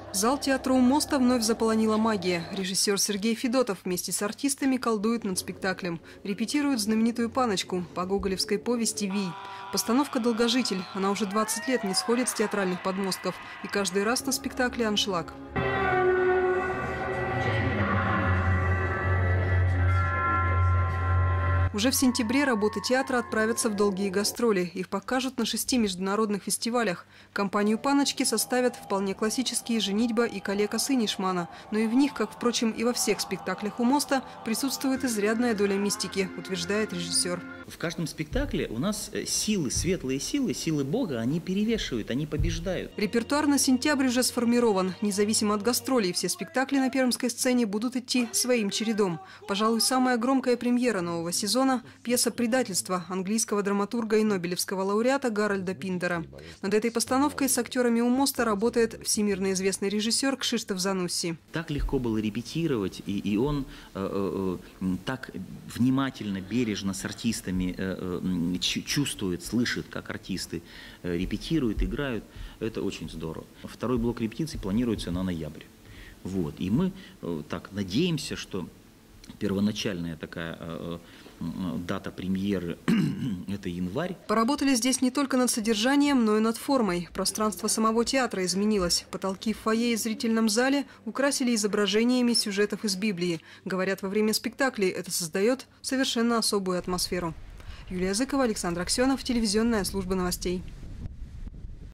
Зал театра у моста вновь заполонила магия. Режиссер Сергей Федотов вместе с артистами колдует над спектаклем. Репетирует знаменитую паночку по гоголевской повести «Вий». Постановка «Долгожитель». Она уже 20 лет не сходит с театральных подмостков. И каждый раз на спектакле аншлаг. Уже в сентябре работы театра отправятся в долгие гастроли. Их покажут на 6 международных фестивалях. Компанию «Паночки» составят вполне классические «Женитьба» и «Калека сын Ишмана». Но и в них, как, впрочем, и во всех спектаклях у моста, присутствует изрядная доля мистики, утверждает режиссер. В каждом спектакле у нас силы, светлые силы, силы Бога, они перевешивают, они побеждают. Репертуар на сентябрь уже сформирован. Независимо от гастролей, все спектакли на пермской сцене будут идти своим чередом. Пожалуй, самая громкая премьера нового сезона – пьеса «Предательство» английского драматурга и нобелевского лауреата Гарольда Пиндера. Над этой постановкой с актерами у моста работает всемирно известный режиссер Кшиштоф Занусси. Так легко было репетировать, и он так внимательно, бережно с артистами чувствует, слышит, как артисты репетируют, играют. Это очень здорово. Второй блок репетиций планируется на ноябрь. Вот. И мы так надеемся, что первоначальная такая дата премьеры – это январь. Поработали здесь не только над содержанием, но и над формой. Пространство самого театра изменилось. Потолки в фойе и зрительном зале украсили изображениями сюжетов из Библии. Говорят, во время спектаклей это создает совершенно особую атмосферу. Юлия Зыкова, Александр Аксенов, телевизионная служба новостей.